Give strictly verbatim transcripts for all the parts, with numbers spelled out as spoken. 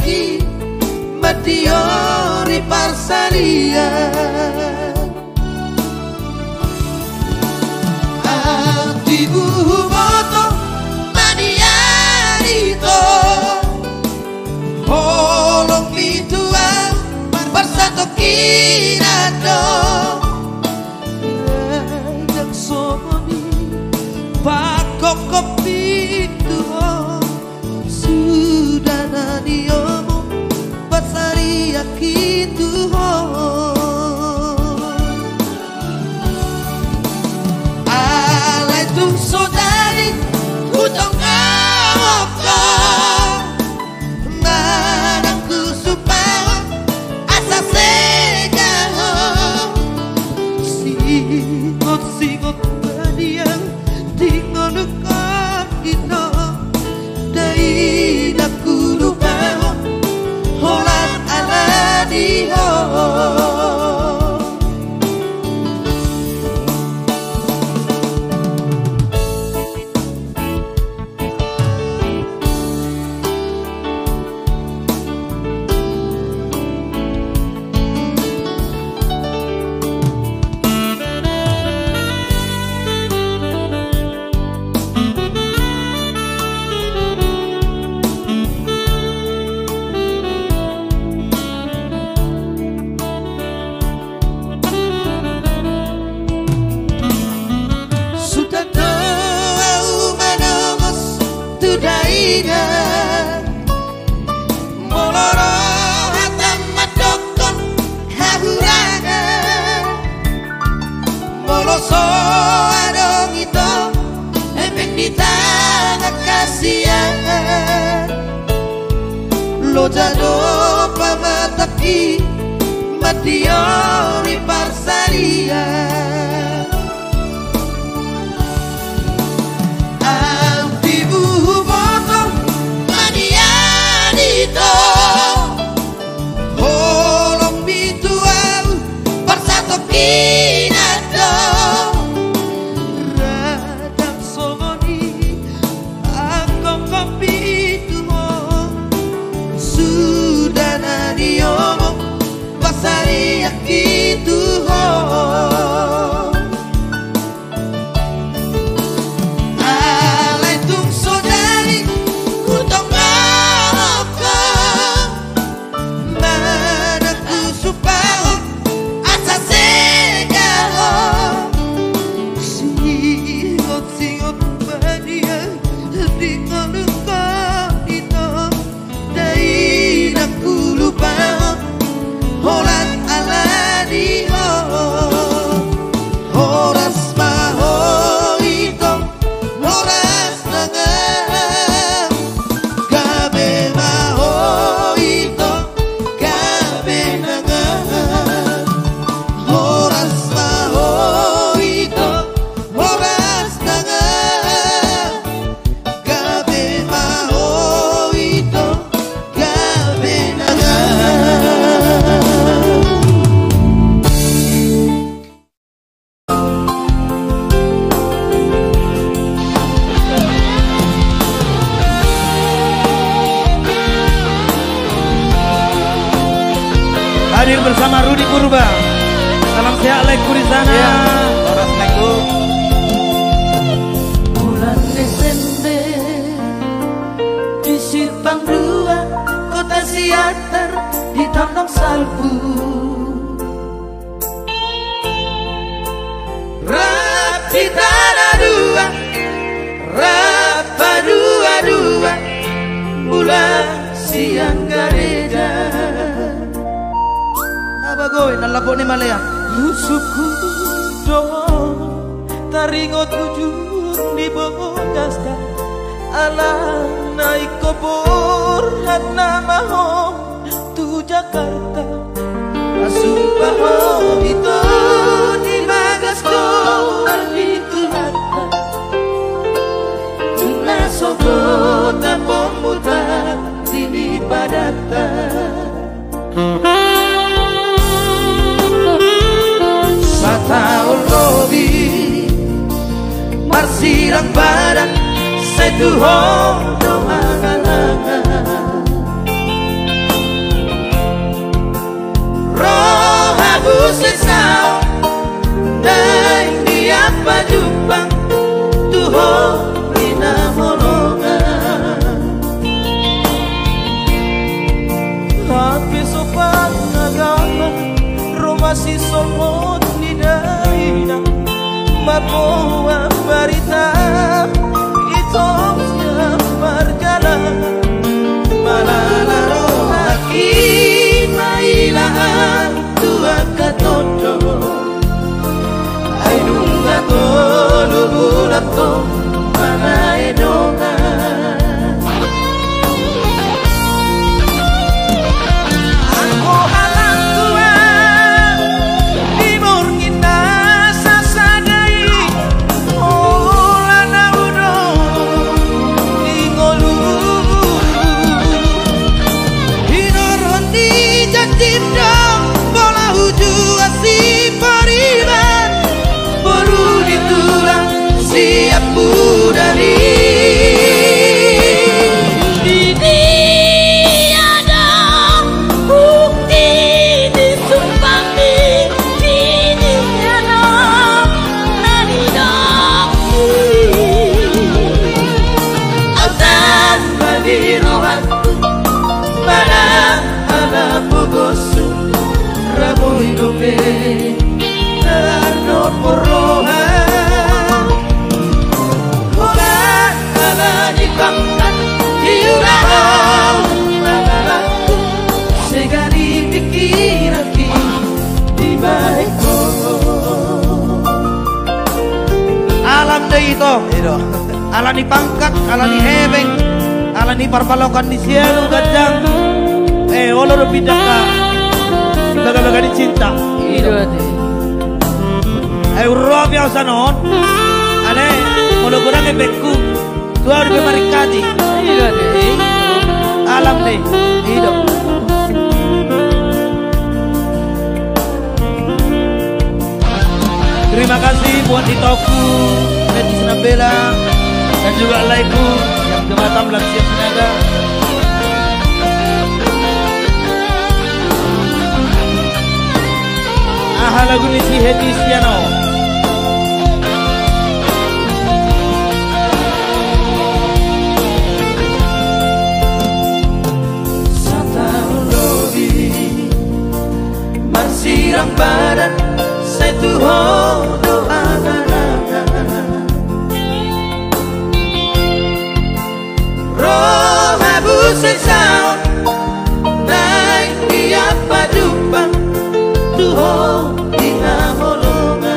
aquí Matiori Parsalia Antibu moto Maniarito Holong pituan Bersatu kirado Yang soni Pakok kopitu Sudah nadiomu Basari akitu Alai tung sodari Kutong awaka Manangku supaya Asa segaho Singot-singot badiang Tinggal dekat kita Dai naku lupa Holat ala diho Lo jado pamataki Matiori Parsalia Antibu moto Manianito Holong bituan Bersatu kinado Radang songoni Angkong kopi Sudah nadiomo Basari akitu ho Alai tung sodari Kutong awaka Manaku supaya Asa segaho Singot-singot badia Tinggal dekat itu Dai naku lupa Holat ala diho Horas maho ito Horas nangam Gabe maho ito Gabe nangam Horas maho ito Horas nangam Gabe maho ito Gabe nangam Hadir bersama Rudi Purba. Salam sehat like di sana. Ya, Horas Neko. Bulan Desember di Simpang Dua Kota Siantar di Tondong Salbu Rapi tanah dua Rapa dua-dua Bulan siang gareda Abagoy, nalapok ni Malaya Lusuku doh Taringot ujung di bodasta Ala naik kubur hat nama ho Tu Jakarta Asumpah ho itu di bagas ko Itu hata Tuna sogo Tampon muta Sini padata Satahun lebih Marsirang badan Setuhong doangan sesau dai dia pajupang tuho ina molonga Happy sopan agama Roma si somot ni daina Mabawa barita Ito siya berjalan Malalaro haki mailaan tua katoto Ay nunga to lubulat to mana edonga Aku halang tua Timur kita sasadai Ola udo Ningolu Hinorondi jatimda bola huju asi pariban baru ditulang siap budari Alam deh itu Alam di pangkat, alam di hebeng Alam di parpalokan di sielu gajang Eh, olor pindah ka Baga-baga di cinta Ido ate Eh, urroh biasa non Ale, kalau kurang ebekku Tua udah bemarikati Ido ate Alam deh Hidup Terima kasih buat Itoku Neti Senabela dan juga Laiku yang Gematam Lansia Sinaga. Aha lagu ni si Hedi Siano. Satang lobi marsirang badan saya tuh doa roh habu sesau naik dia padupang tuho ina molonga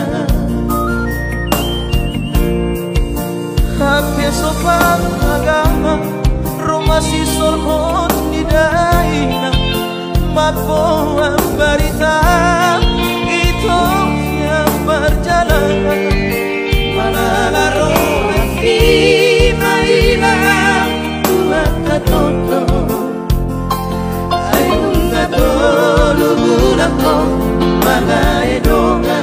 Happy sopan agama rumah si sorhon di daina Mabawa barita itu yang berjalan Malalaro hati mailang tua katoto Ayung gato lubulang ko mga edonga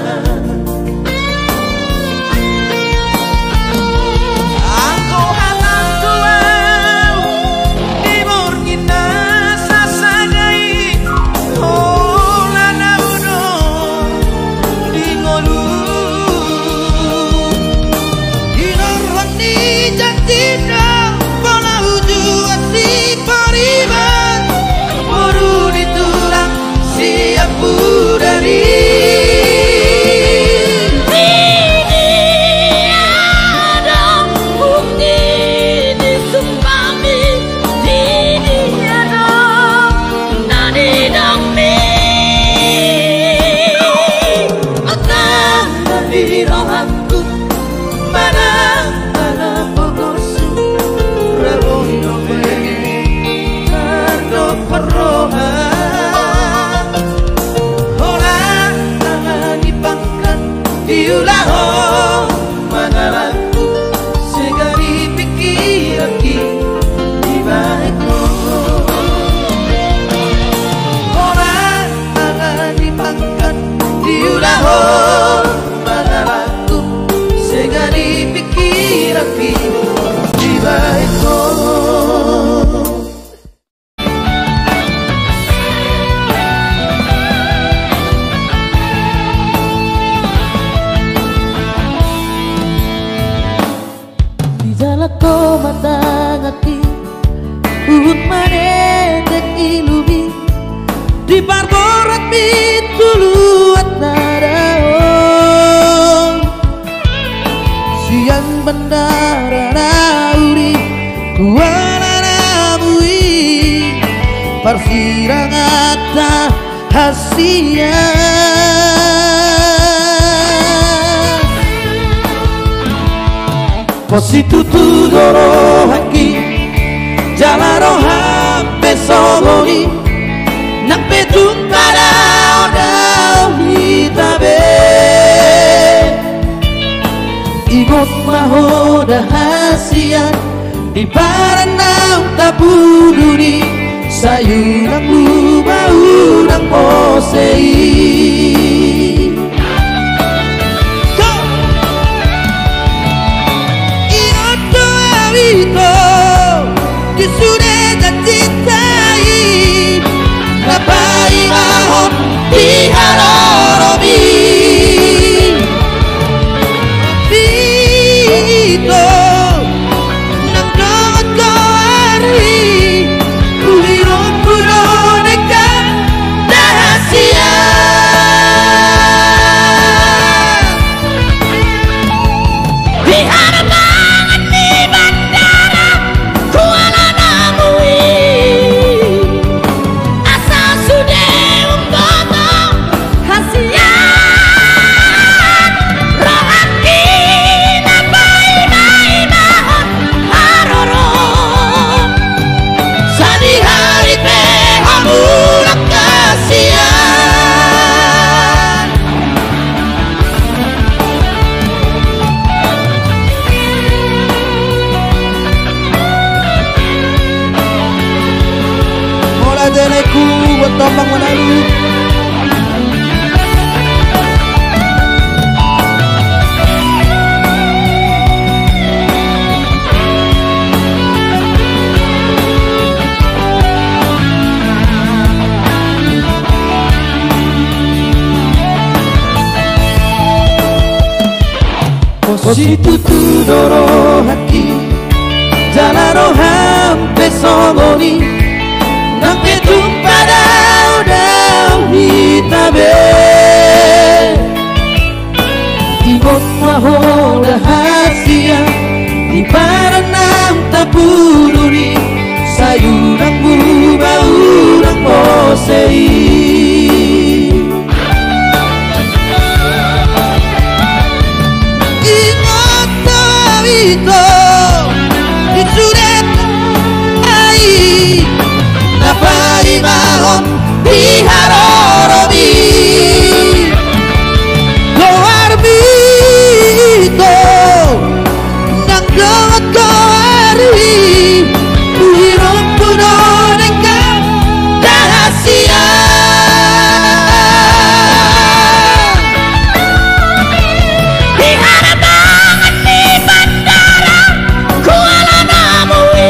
Aku halang tuau Timur kita sasadai Ola na udo Dingolu Hinorondi jantina bola huju asi pariban baru ditulang siap budari to matangati Uhud manendek ilumi di barborat mituluat nadaon siang bandara nauri kuala namui persirangata hasia Positu tu doro haki jalaro hampe sogoni nak petun pada odau hitabe Igot mahoda hasian di paranang tabuduri sayurang lubau nang posei Disudah cintai Lapai ahon di harorobi Dito Nang doot ko hari Uhirot puno nekan Dahasia Di harapan di bandara Kuala Deleku buat tombang menalu Positu tu doro haki jalaro hampe sogoni Nang petung pada odau hitabe Igot mahoda hasia di paranang tapuduri sayurang bubau nang posei Ingat tawito disudet ai Napai mahon di harorobi Goar bito Nang doot ko hari Uhirot puno nengkang dahasia Di harapan di bandara Kuala Namui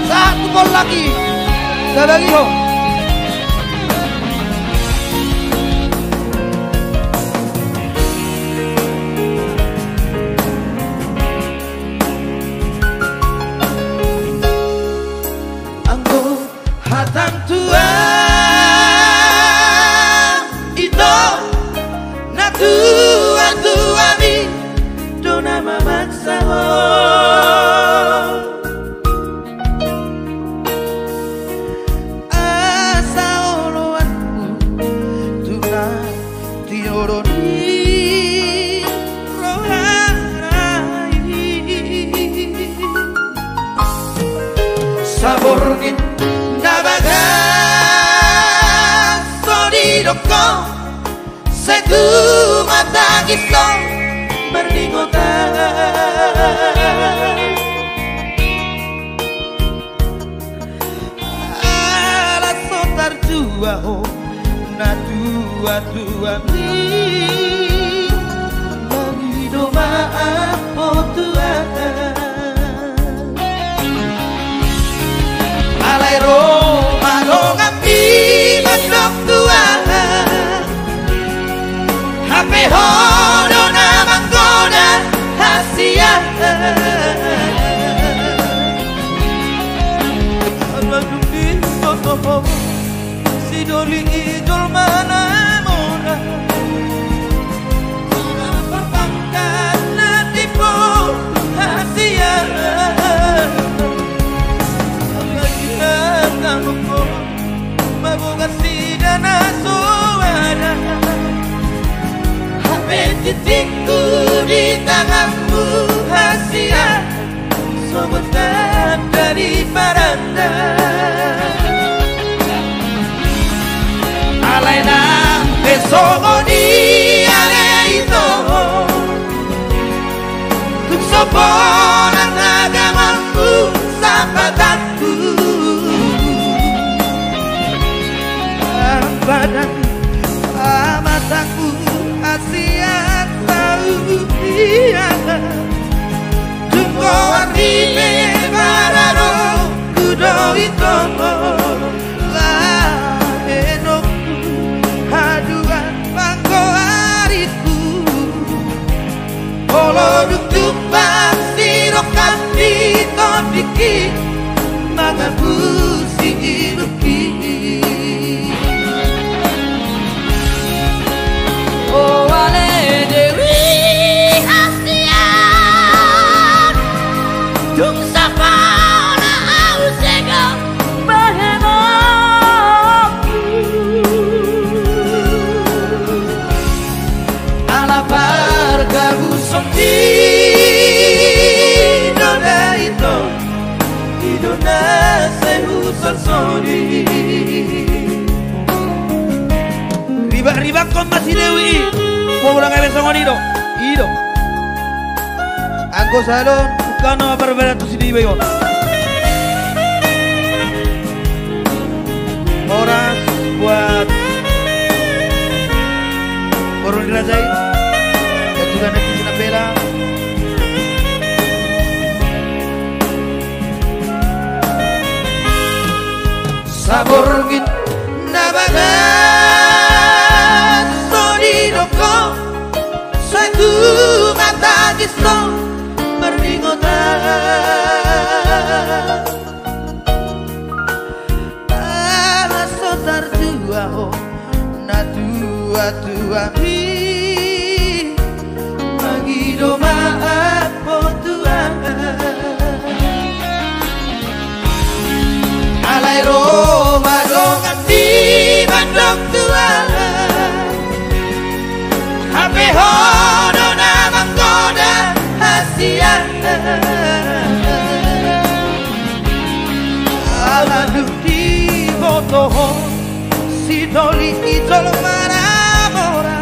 Satu gol lagi. Sekali lagi ho. Anggo hatang tua itu na tua tua mi dona mamaksa ho. Saborgin nabaga soriroko setu mata gisto berningota ala sotar tua ho na tua tua mi marido maapo tua Alairo malonga pi madok tua hape hodo na manggoda hasia Aladu pi toto si doli idol mana mona perpangkat na tipu hasia Kamuko mabugasi na suara hape titikku di tanganmu hasia sobetan dari baranda alaina besok di area itu tuk soponan agamamu sahabatku badan mataku Asia Saudia tunggu arribe bararo kudo itu lah enokku haduan pangko hariku polo duk bang sirokan di todiki magabu singi buki Oh ale dewi hasian tung sapana ausega bahemaku ala parga busoti dona itu idona sehu sonsori Riba-riba con masih Dewi mau ulang kaya besok ido ido Anggo salon ukano berbeda tu sini bayo Moras buat Korun dirajai dan juga netizen bela Saborgin nabaga Satu mata gisto berningota ala sotar tua ho na tua tua mi magido maapo tua alairo madongan di bandok tua hape hodo na manggoda hasia aladu di botoho si doli idol maramora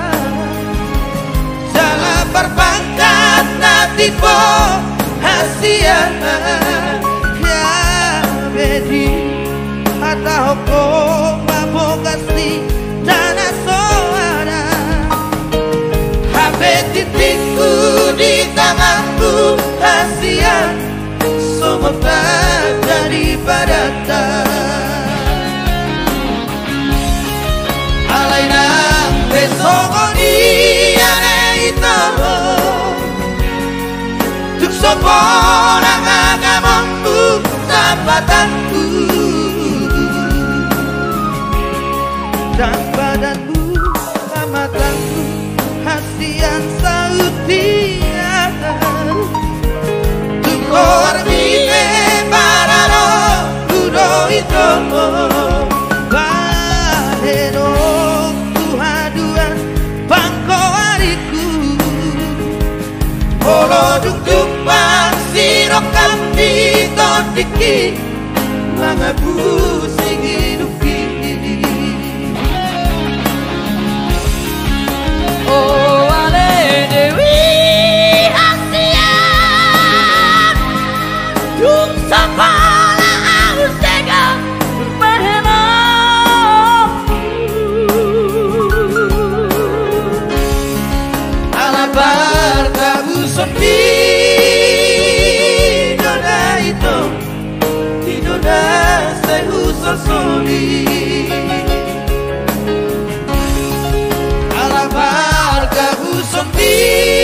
jala perpangkat na tipo hasia ya bedi hata hoko mabogasi dana soara titikku di tanganku hasia semetar daripada sopora ngagamonmu sabatanku dan badanmu amatanku hasian sautia tukor bine bararo kudo itu badeno tuhaduan bangko ariku olo duk bang siro kampi todiki mangabu singiduki oh ale dewi hasian duk sapala aus tega bahena ala barka busondi doda itu doda sehusol soli ala barka busondi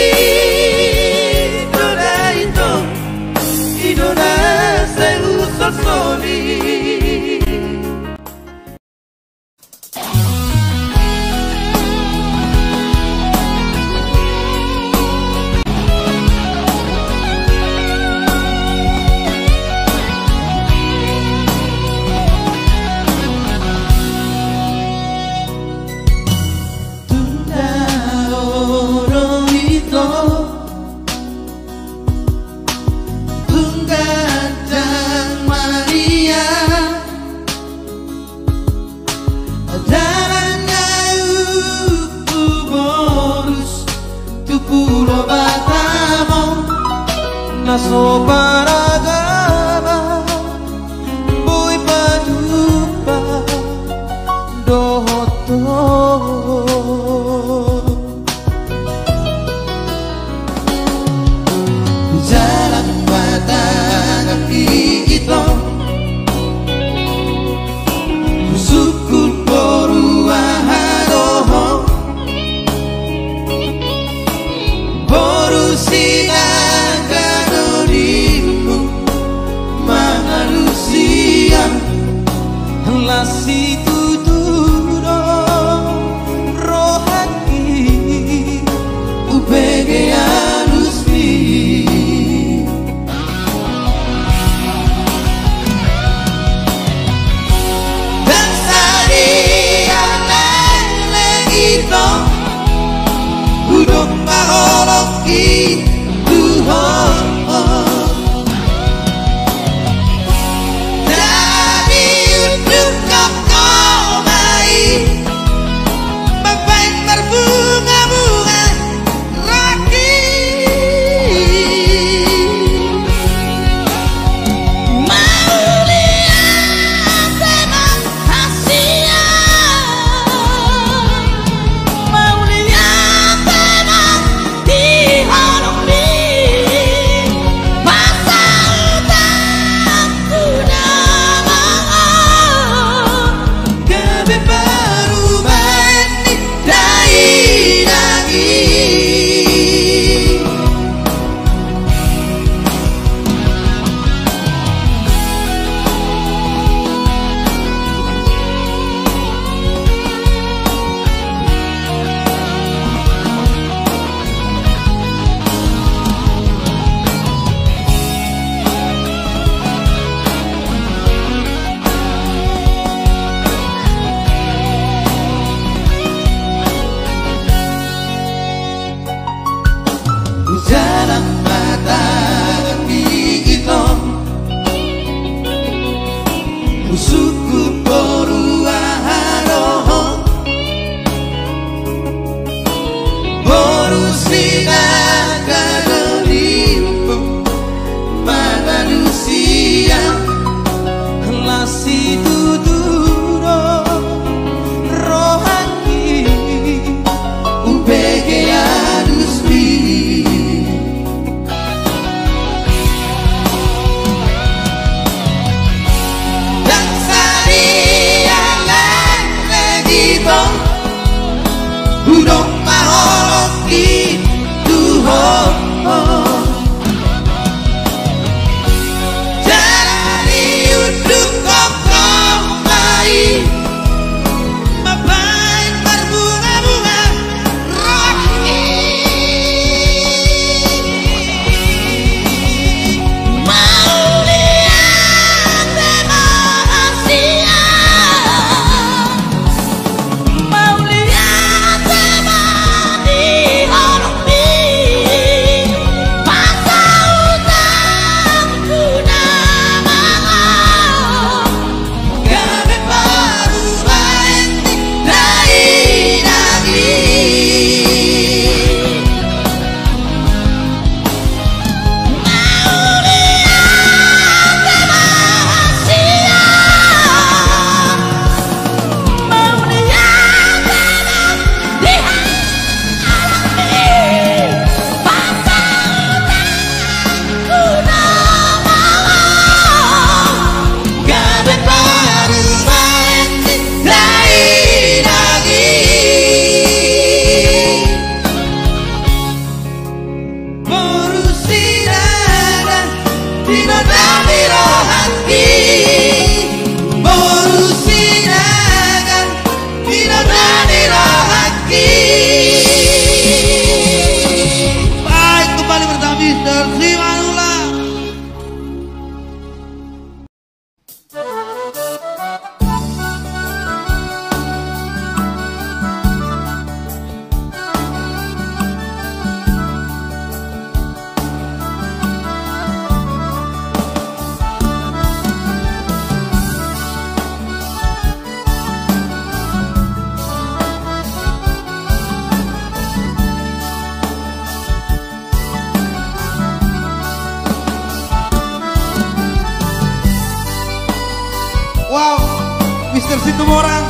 doda itu doda sehusol soli. Naso paragama boy padupa dohoto jalan batang kita suku poruaharoho borusinga lasi tuturo rohani ubege alusmi dan saria lele itu udong maholoki Tuhan Dansa Mister Situmorang.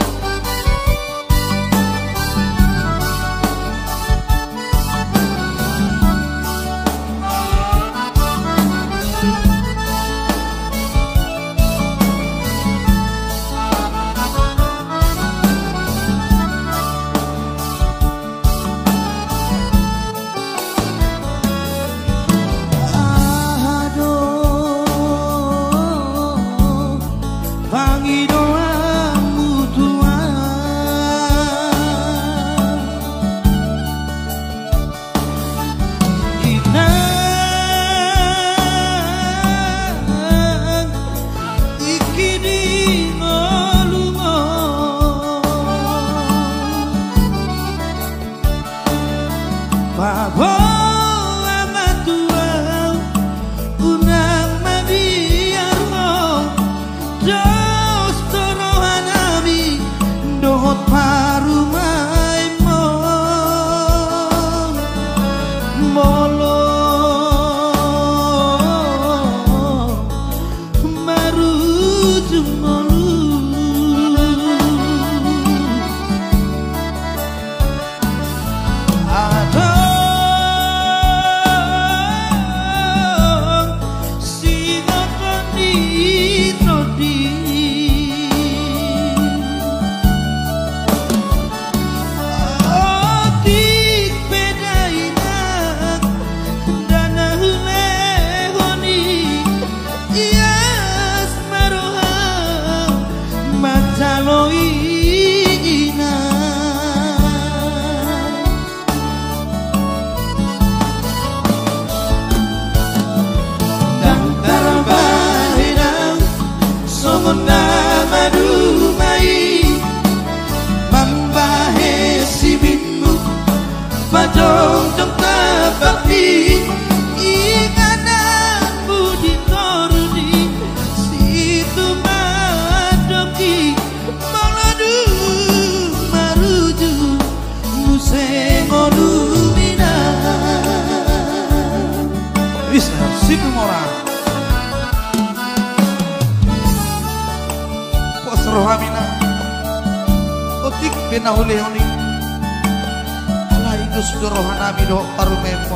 Rohamina otik benahuli honi ala indus dorohanami do parumempon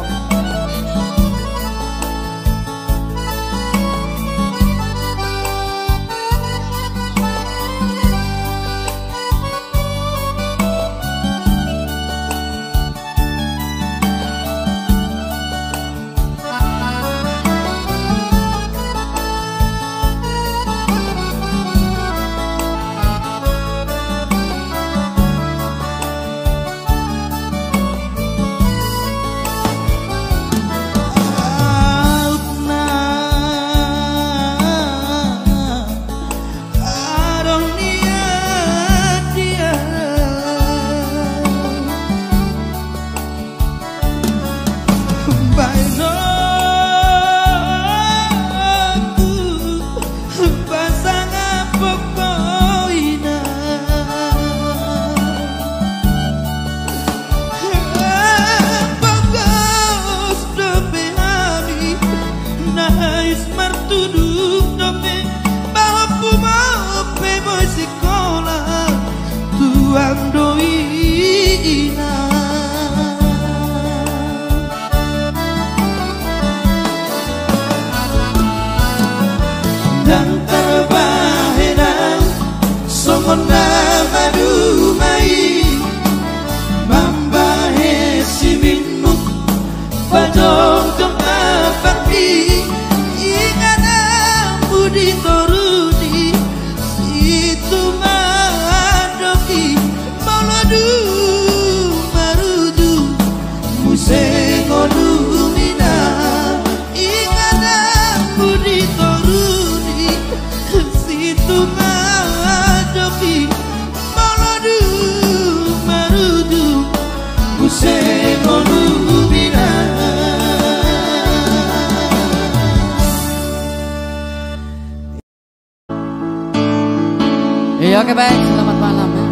Iya, oke baik, selamat malam ya.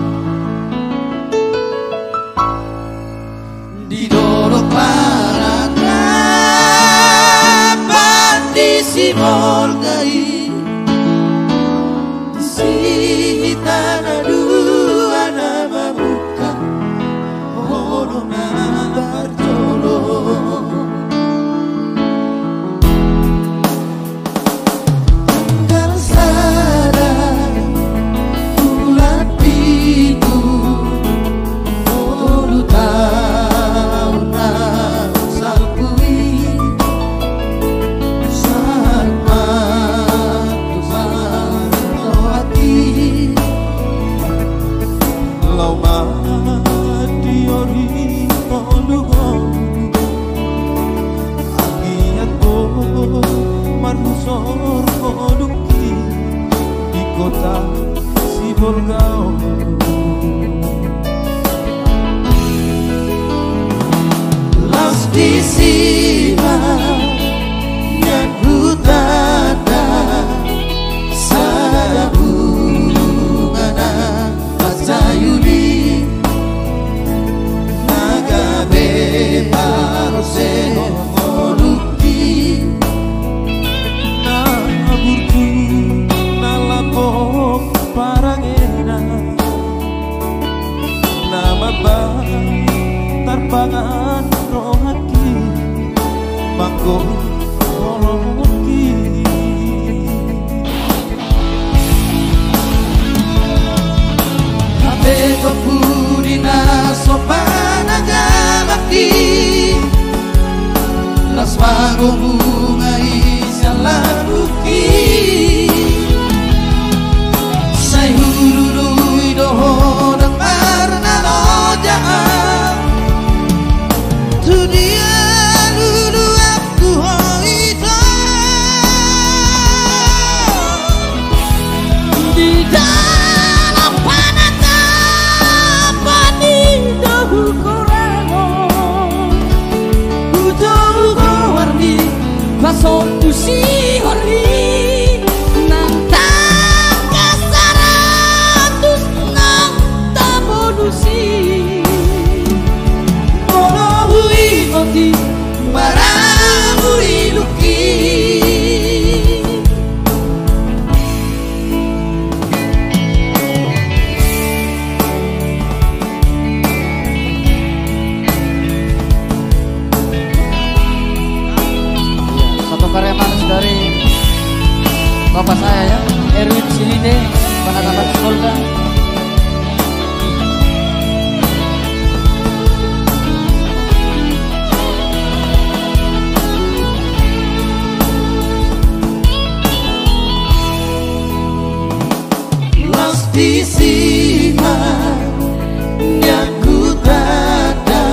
Didorok para kapan di simol gai di sini volga si volgao Lastisima nyakutanda sadabungana pasayuli nagabe paroseno molukti naburtu nalapok parangena namaba tarpangan rohaki mangko rohaki abe topurina sopanaga bakti las mago bunga isalabuki say hurului doho dan parna lojaan dunia lulu aku hoito Di dalam penatapan indahu koremo Udahu warni Pasok pusi horni Nantang kasaratus nang tabonusi Monohui oti marahui luki Satu karya manis dari bapak saya ya, Erwin Silide, penatapan Volga. Lastisima nyakutanda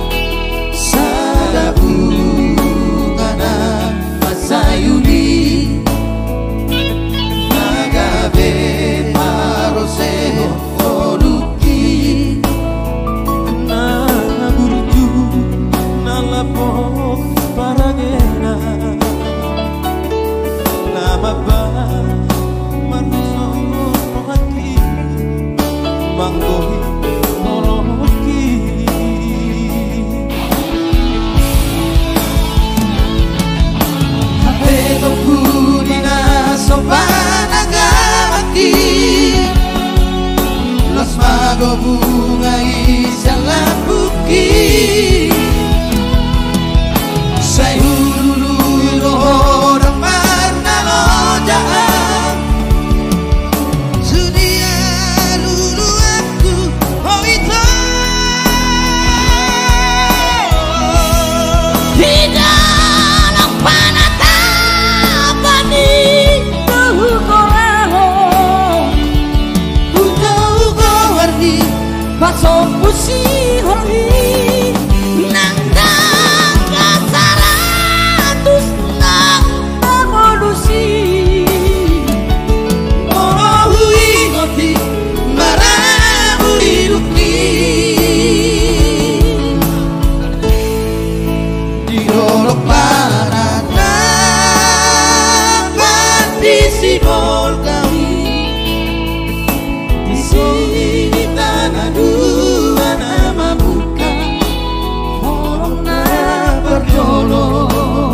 sadabungana pasayuli nagabe paroseno oluki naburtu nalapok parangena namaba manuso rohaki manggohi noloki Apeto purina sopanaga bakti Los mago bunga isalabuki say hurului doho dan parna lojaan dunia lulu aku hoito Di dalam penatapan indahu koremo Udahu warni Pasok pusi horni Nandang kasaratus nang tabonusi Monohui oti marahui luki di rolok parana bandisi volkami di sini tanah dua nama buka corona berjolok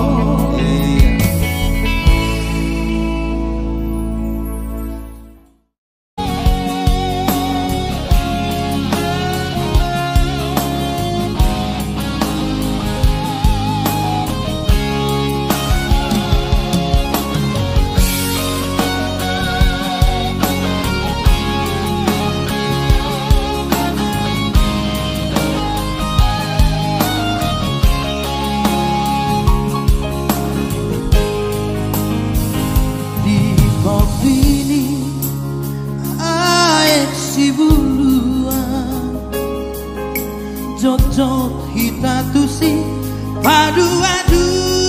jojot hitatusi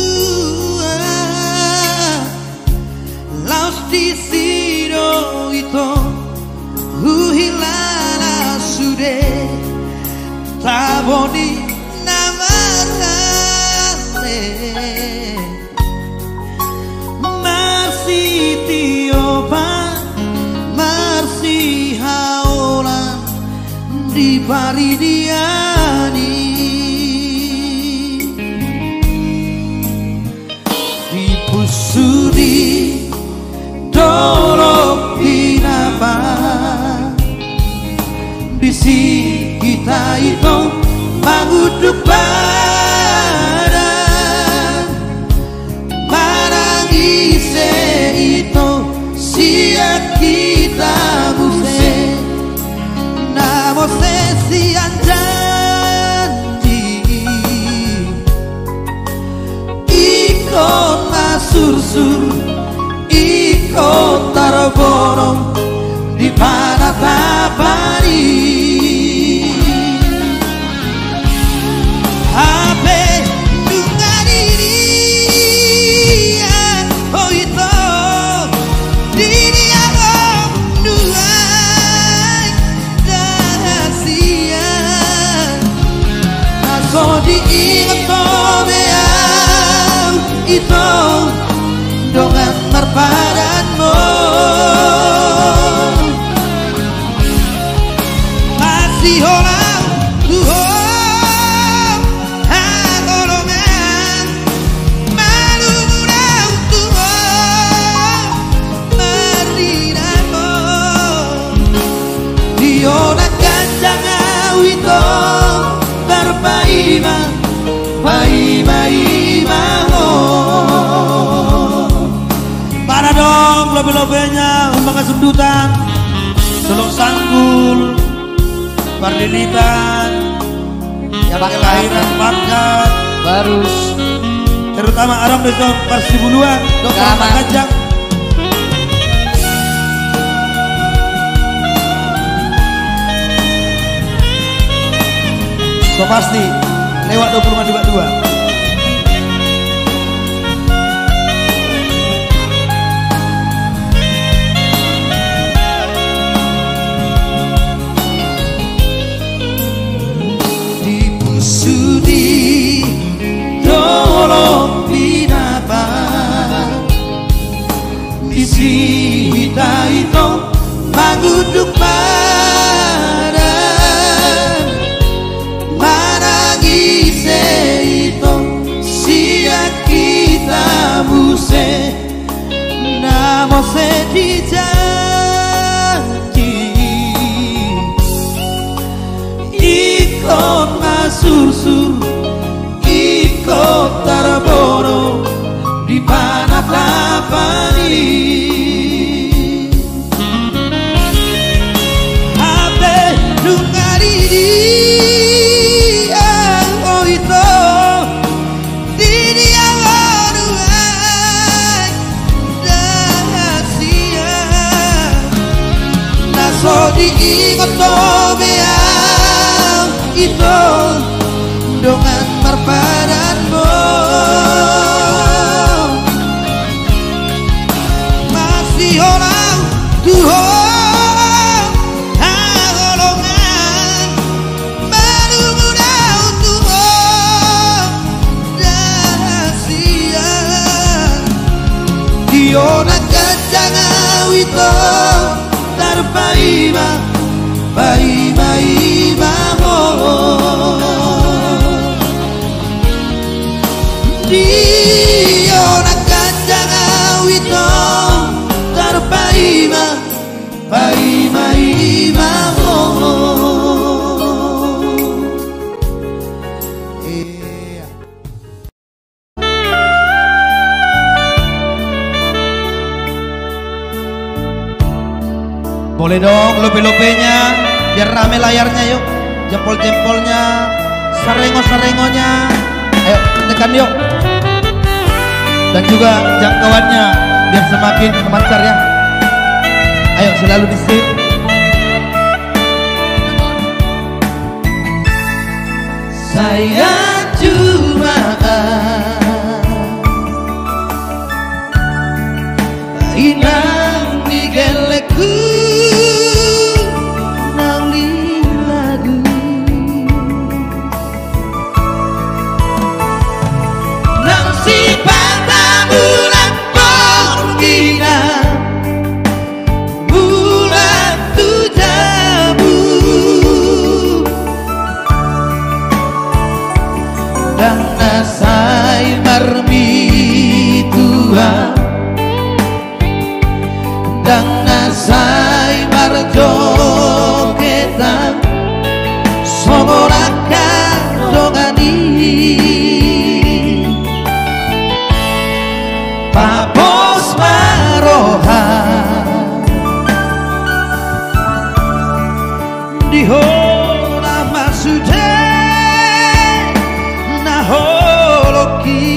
padu-adua laos di siro itu ito uhilala sude taboni namarane marsi tioba marsi haolan di paridiani di pusudi dolo pinapa di si kita itu manguduk badan marangise itu siap kita buse namo sesian janji ikut masur-sur ikut tarborong di panatapani ape dunganiri oh itu diri aku duai rahasia naso diingat tobeau itu dongan merpadanmu masih orang Tuhan agolongan malu murah Tuhan merdinamu diona kanjang awito terpaima paima imamu para dong lobe-lobenya umbang kesemdutan Dolok Sanggul Pardilitan yang kelahiran Pangkat Barus terutama Arang besok Persibuluan Dokter Kajang so pasti lewat dua puluh lima dua sudi tolong binapa isi kita itu manguduk badan marangise itu siap kita buse namo sedih janji ikut masur-sur ikut tarboro di panatapani ape dungariri oh itu diri yang anuai rahasia naso diingat tobeau itu dongan merpadanmu masih orang Tuhan agolongan baru mudah Tuhan rahasia diona kacang awito terpaima paima imamu diona kacang awito terpaima paima imamu iya. Boleh dong lope-lopenya biar rame layarnya yuk jempol-jempolnya serengo-serengonya ayo tekan yuk dan juga jangkauannya biar semakin memancar ya ayo selalu di sini saya cuma inang di geleku dan nasai marjo ketang somorakan dongani papos maroha dihora masude naholoki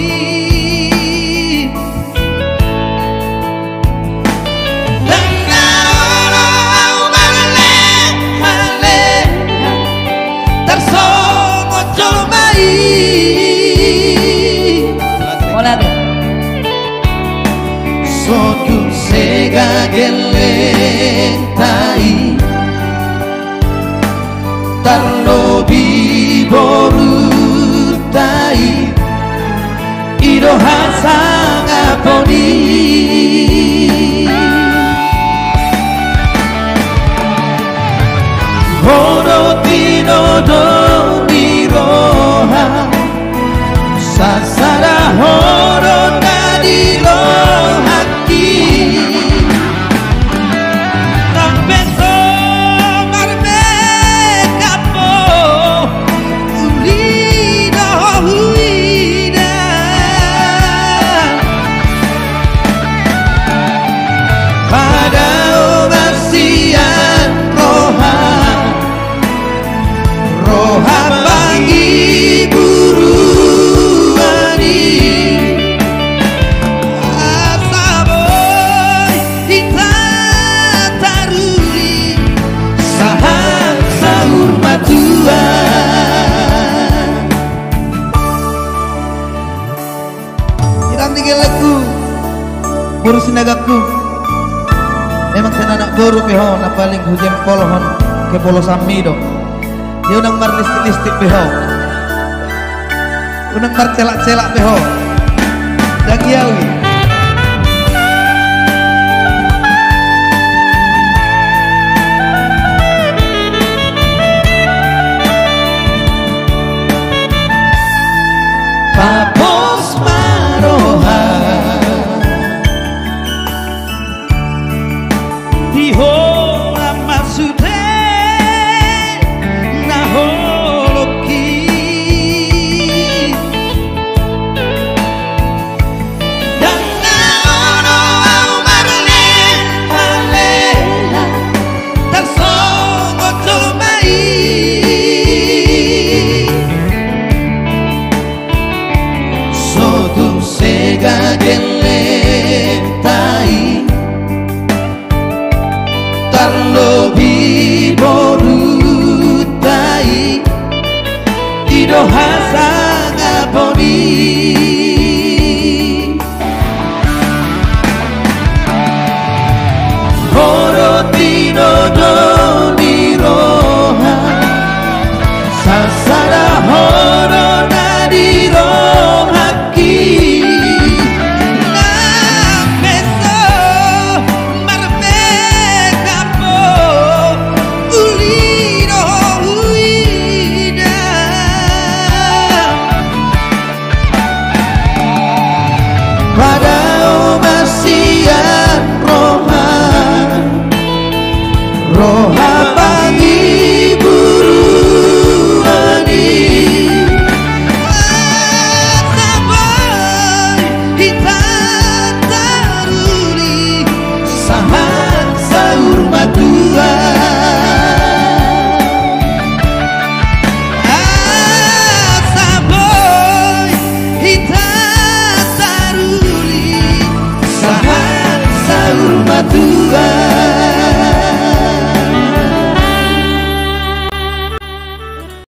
Sotu sega gelentai Tarlobi borutai Ido hasanga poni Borotino doni roha Sasara horo nadi roha Burusin nagaku memang saya anak boru peho na paling hujan polohon ke polo samido dia unang mar listik-listik peho unang mar celak-celak peho dagiawi papos maroha Dihora masude naholoki dan naono marle malela tarsongo colmai sotum sega gelentai Tarlobi borutai Ido hasanga poni Borotino doni roha Sasara horo nadi rohaki Roha